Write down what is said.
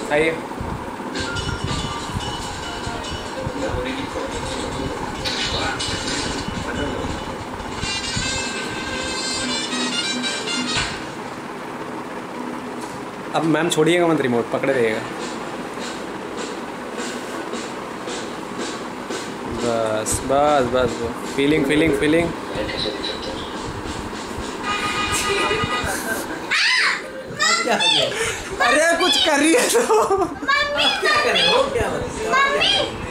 आइए। अब मैम छोड़िएगा मत, रिमोट पकड़े रहिएगा। बस बस बस बस, फीलिंग फीलिंग फीलिंग। अरे कुछ कर रही है तो मम्मी क्या कर रहे हो, क्या